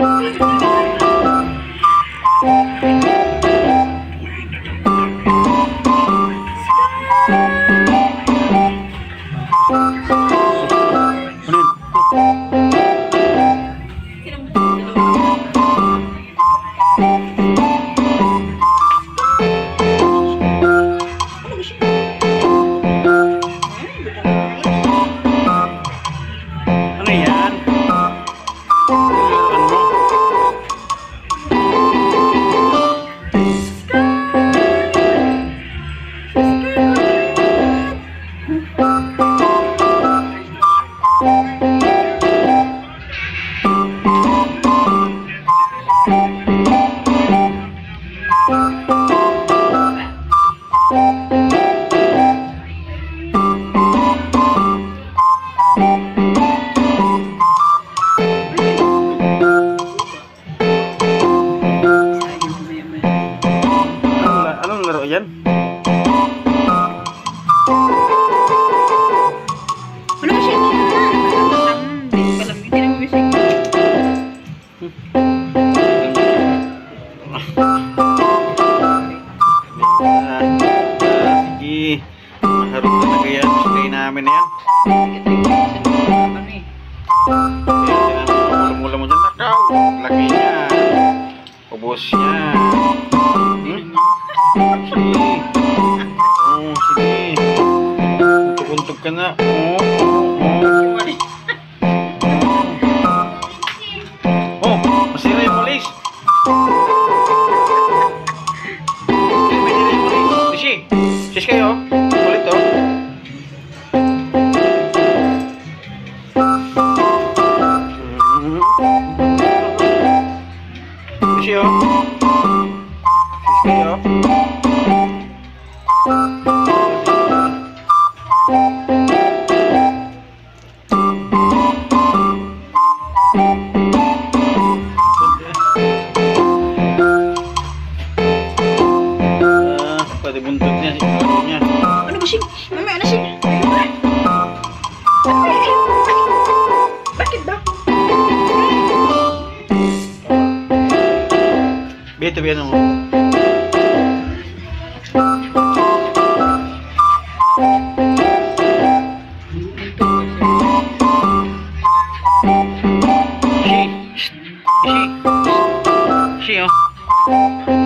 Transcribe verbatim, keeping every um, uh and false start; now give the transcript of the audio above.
Yan. Ano ba siya? Hindi ko alam. Hindi naman siya. Sige. Maharap talaga yan. Gusto namin na yan. Mula-mula mo dyan. Nakaw. Laki niya. Ubos niya. Hmm? Sige. Oh, sige. Untog-untog ka na. Oh, oh, oh. Oh, masira yung malis. Masira yung malis. Rishi, sis kayo. Ulit oh. Rishi oh. Sis kayo. Ah, pati buntot niya, siguro niya. Ano ba siya? Mamaya na siya. Bakit ba? Bito, bito mo. She, she, she, oh.